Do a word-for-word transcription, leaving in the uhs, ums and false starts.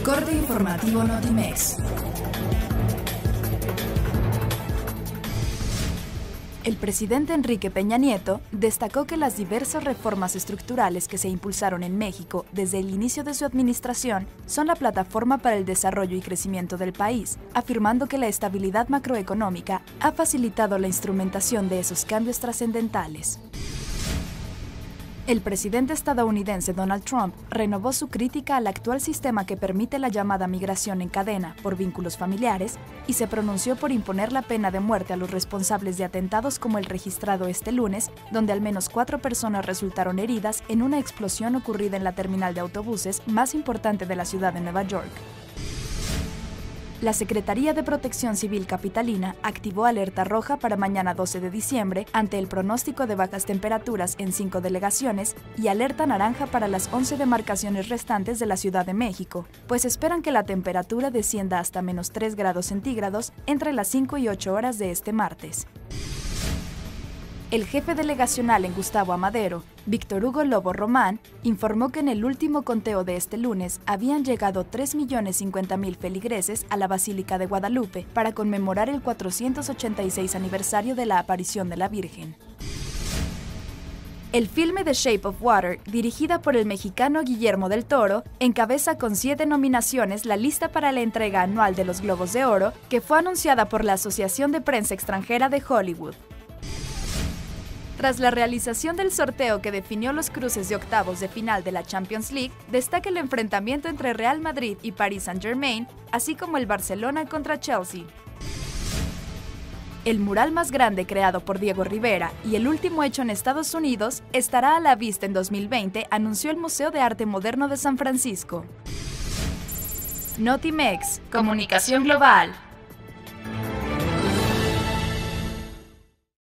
Corte informativo Notimex. El presidente Enrique Peña Nieto destacó que las diversas reformas estructurales que se impulsaron en México desde el inicio de su administración son la plataforma para el desarrollo y crecimiento del país, afirmando que la estabilidad macroeconómica ha facilitado la instrumentación de esos cambios trascendentales. El presidente estadounidense Donald Trump renovó su crítica al actual sistema que permite la llamada migración en cadena por vínculos familiares y se pronunció por imponer la pena de muerte a los responsables de atentados como el registrado este lunes, donde al menos cuatro personas resultaron heridas en una explosión ocurrida en la terminal de autobuses más importante de la ciudad de Nueva York. La Secretaría de Protección Civil capitalina activó alerta roja para mañana doce de diciembre ante el pronóstico de bajas temperaturas en cinco delegaciones y alerta naranja para las once demarcaciones restantes de la Ciudad de México, pues esperan que la temperatura descienda hasta menos tres grados centígrados entre las cinco y ocho horas de este martes. El jefe delegacional en Gustavo Amadero, Víctor Hugo Lobo Román, informó que en el último conteo de este lunes habían llegado tres millones cincuenta mil feligreses a la Basílica de Guadalupe para conmemorar el cuatrocientos ochenta y seis aniversario de la aparición de la Virgen. El filme The Shape of Water, dirigida por el mexicano Guillermo del Toro, encabeza con siete nominaciones la lista para la entrega anual de los Globos de Oro, que fue anunciada por la Asociación de Prensa Extranjera de Hollywood. Tras la realización del sorteo que definió los cruces de octavos de final de la Champions League, destaca el enfrentamiento entre Real Madrid y Paris Saint-Germain, así como el Barcelona contra Chelsea. El mural más grande creado por Diego Rivera y el último hecho en Estados Unidos estará a la vista en dos mil veinte, anunció el Museo de Arte Moderno de San Francisco. Notimex, Comunicación Global.